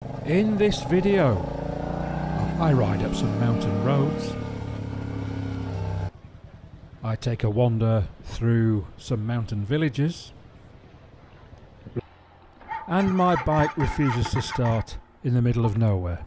In this video, I ride up some mountain roads. I take a wander through some mountain villages. And my bike refuses to start in the middle of nowhere.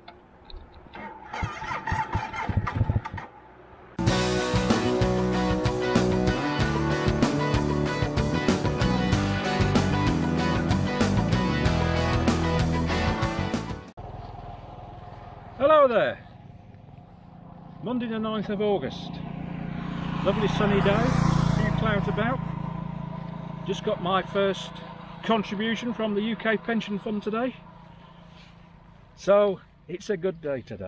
Hello there! Monday the 9th of August. Lovely sunny day, a few clouds about. Just got my first contribution from the UK Pension Fund today. So it's a good day today.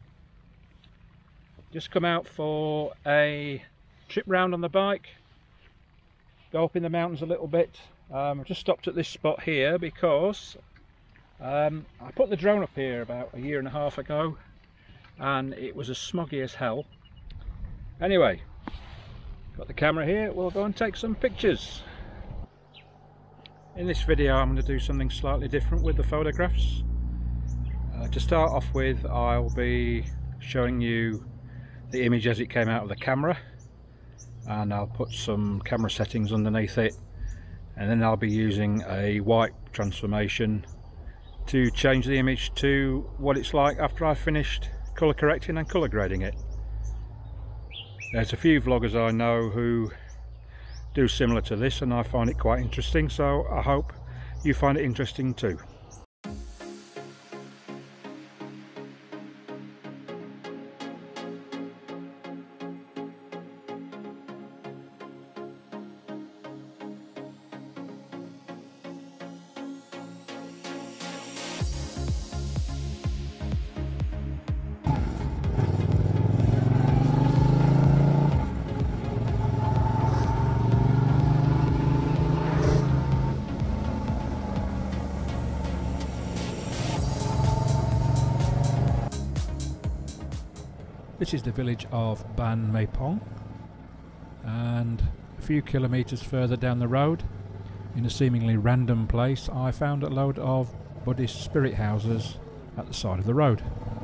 Just come out for a trip round on the bike, go up in the mountains a little bit. I've just stopped at this spot here because I put the drone up here about a year and a half ago and it was as smoggy as hell. Anyway, got the camera here, we'll go and take some pictures. In this video I'm going to do something slightly different with the photographs. To start off with, I'll be showing you the image as it came out of the camera, and I'll put some camera settings underneath it, and then I'll be using a wipe transformation to change the image to what it's like after I've finished colour correcting and colour grading it. There's a few vloggers I know who do similar to this and I find it quite interesting, so I hope you find it interesting too. This is the village of Ban Mae Pong, and a few kilometres further down the road, in a seemingly random place, I found a load of Buddhist spirit houses at the side of the road.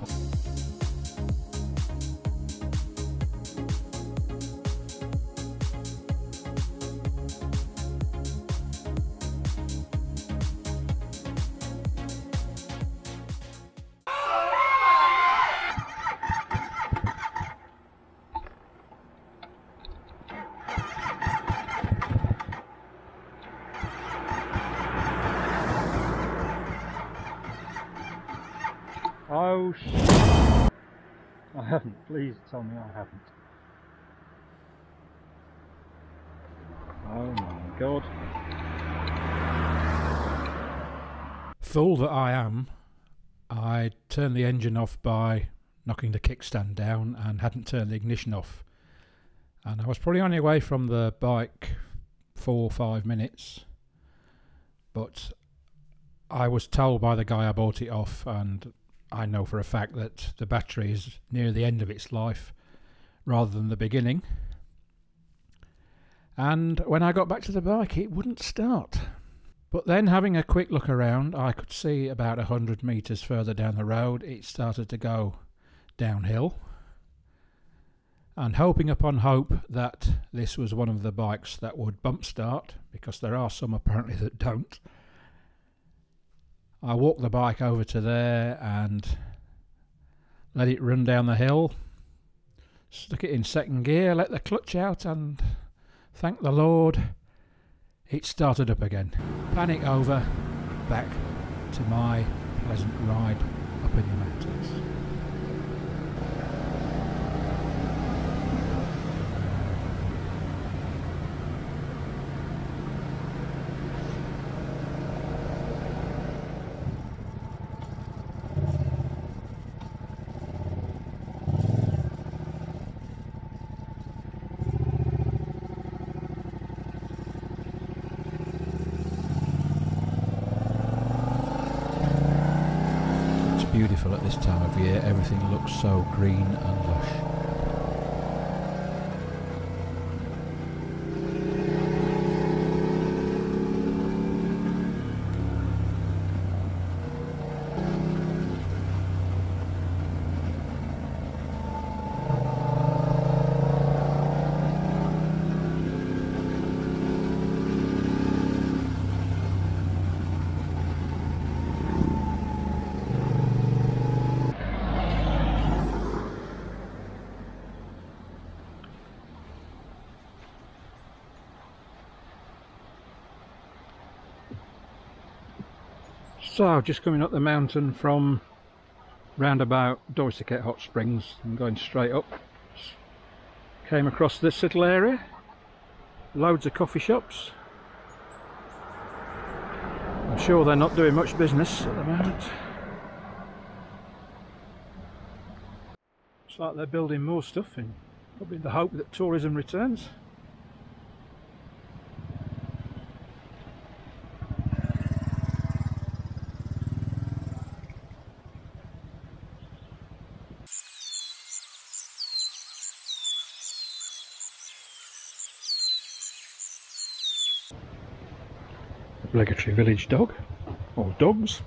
Oh shit. I haven't. Please tell me I haven't. Oh my god. Fool that I am, I turned the engine off by knocking the kickstand down and hadn't turned the ignition off. And I was probably only away from the bike 4 or 5 minutes. But I was told by the guy I bought it off, and I know for a fact that the battery is near the end of its life rather than the beginning. And when I got back to the bike, it wouldn't start. But then, having a quick look around, I could see about 100 metres further down the road it started to go downhill. And hoping upon hope that this was one of the bikes that would bump start, because there are some apparently that don't, I walked the bike over to there and let it run down the hill, stuck it in second gear, let the clutch out, and thank the Lord it started up again. Panic over, back to my pleasant ride up in the mountains. Beautiful at this time of year, everything looks so green and lush. So just coming up the mountain from roundabout Doisicet Hot Springs and going straight up, came across this little area, loads of coffee shops. I'm sure they're not doing much business at the moment. Looks like they're building more stuff in, probably in the hope that tourism returns. Obligatory village dog, or dogs.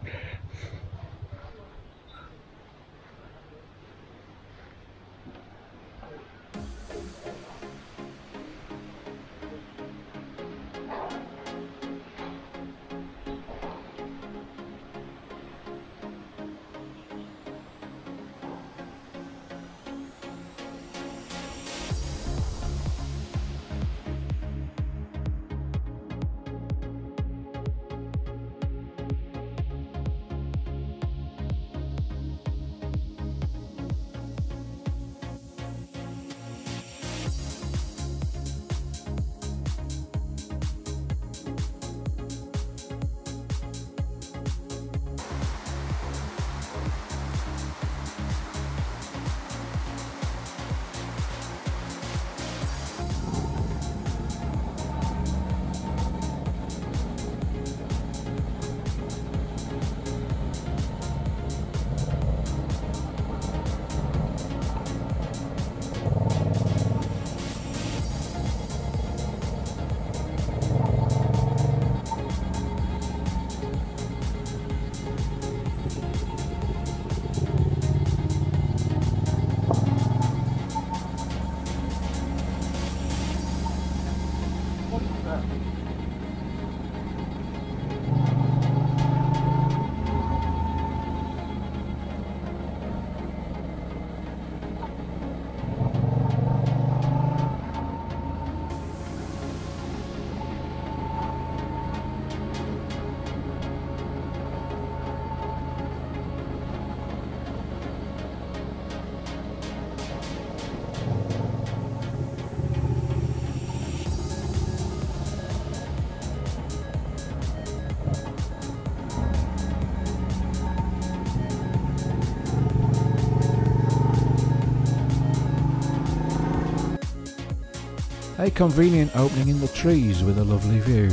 A convenient opening in the trees with a lovely view.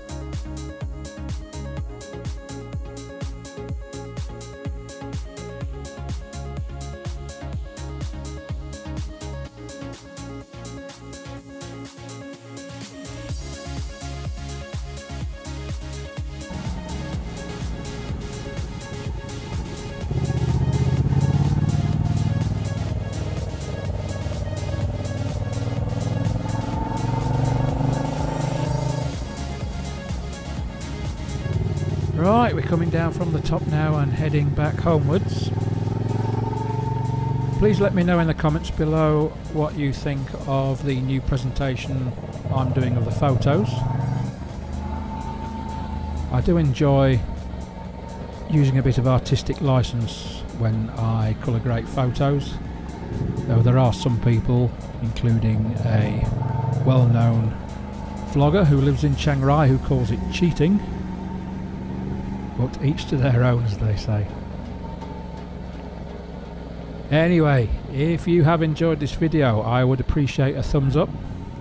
Right, we're coming down from the top now and heading back homewards. Please let me know in the comments below what you think of the new presentation I'm doing of the photos. I do enjoy using a bit of artistic license when I colour grade photos, though there are some people, including a well-known vlogger who lives in Chiang Rai, who calls it cheating. But each to their own, as they say. Anyway, if you have enjoyed this video, I would appreciate a thumbs up.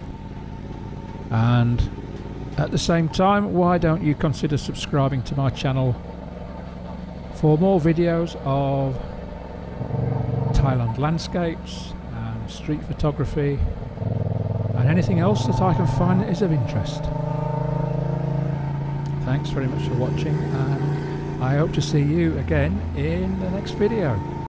And at the same time, why don't you consider subscribing to my channel for more videos of Thailand landscapes and street photography and anything else that I can find that is of interest. Thanks very much for watching, and I hope to see you again in the next video.